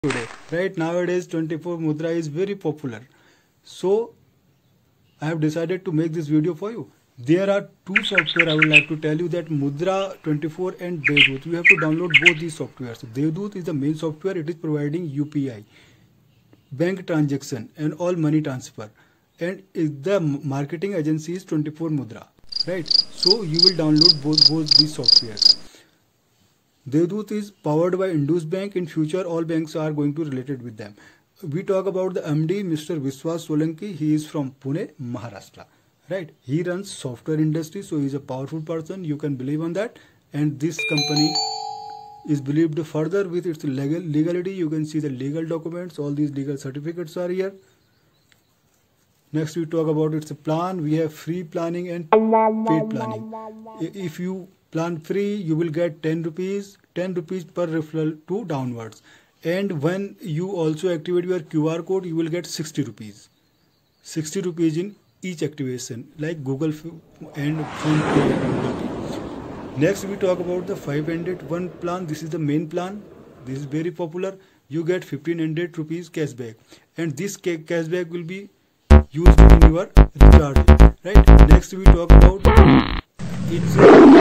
today, right? Nowadays 24 Mudra is very popular, so I have decided to make this video for you. There are two software I would like to tell you, that Mudra 24 and Devdut. You have to download both these softwares. Devdut is the main software. It is providing UPI, bank transaction and all money transfer, and the marketing agency is 24 Mudra, right? So you will download both these softwares. Devdut is powered by Indus Bank. In future, all banks are going to related with them. We talk about the MD, Mr. Vishwas Solanki. He is from Pune, Maharashtra, right? He runs software industry, so he is a powerful person. You can believe on that. And this company is believed further with its legality. You can see the legal documents. All these legal certificates are here. Next, we talk about its plan. We have free planning and paid planning. If you plan free, you will get 10 rupees per referral to downwards. And when you also activate your QR code, you will get 60 rupees. 60 rupees in each activation, like Google and PhonePe. Next, we talk about the 501 plan. This is the main plan. This is very popular. You get 1500 rupees cashback. And this cashback will be used in your recharge, right? Next, we talk about its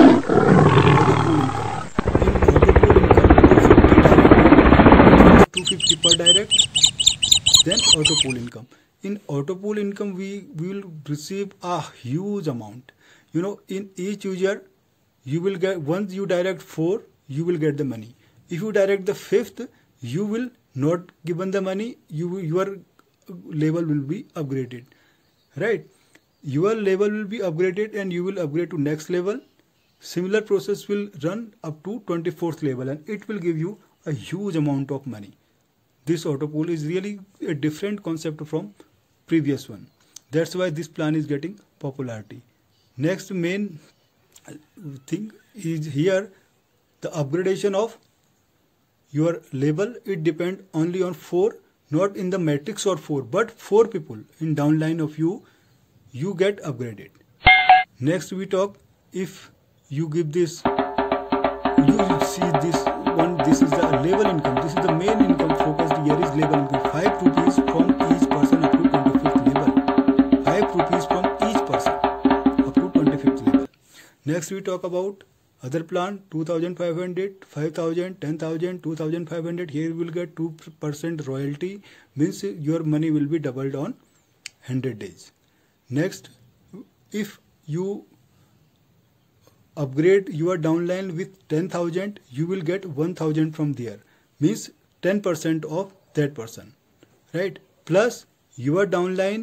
$250 per direct, then auto pool income. In auto pool income, we will receive a huge amount. You know, in each user, you will get, once you direct 4, you will get the money. If you direct the 5th, you will not given the money. Your level will be upgraded, right? Your level will be upgraded and you will upgrade to next level. Similar process will run up to 24th level, and it will give you a huge amount of money. This auto pool is really a different concept from previous one. That's why this plan is getting popularity. Next main thing is here, the upgradation of your level. It depends only on 4, not in the matrix or 4, but 4 people in downline of you get upgraded. Next, we talk, if you give this, you see this one, this is the level income. This is the main income focused here is level income. 5 rupees from each person up to 25th level. 5 rupees from each person up to 25th level. Next, we talk about other plan, 2500, 5000, 10,000, 2500. Here you will get 2% royalty, means your money will be doubled on 100 days. Next, if you upgrade your downline with 10,000, you will get 1,000 from there, means 10% of that person, right? Plus your downline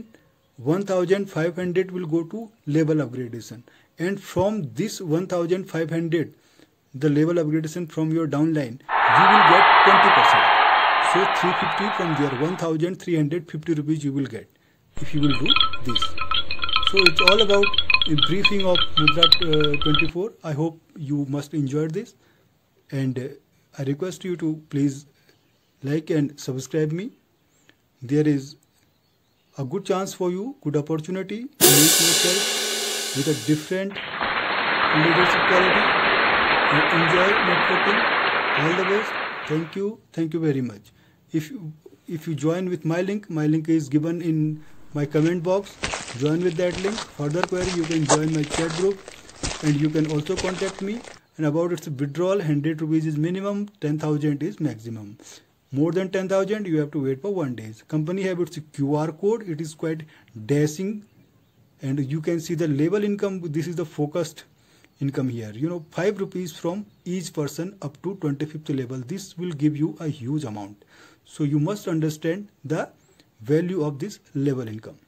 1,500 will go to level upgradation, and from this 1,500, the level upgradation from your downline, you will get 20%. So 350 from there, 1,350 rupees you will get if you will do this. So it's all about a briefing of Mudra 24. I hope you must enjoy this, and I request you to please like and subscribe me. There is a good chance for you, good opportunity to make yourself with a different leadership quality and enjoy networking. All the best. Thank you very much. If you join with my link is given in my comment box. Join with that link. Further query, you can join my chat group, and you can also contact me. And about its withdrawal, 100 rupees is minimum, 10,000 is maximum. More than 10,000, you have to wait for 1 day. Company have its QR code. It is quite dashing, and you can see the level income. This is the focused income here. You know, 5 rupees from each person up to 25th level. This will give you a huge amount. So you must understand the value of this level income.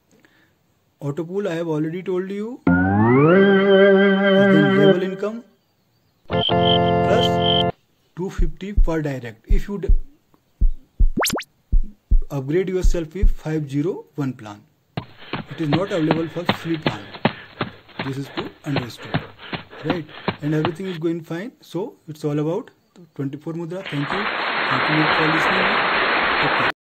Auto pool, I have already told you. Then level income plus 250 per direct. If you upgrade yourself with 501 plan, it is not available for free plan. This is to understood, right? And everything is going fine. So it's all about 24 Mudra. Thank you for listening. Okay.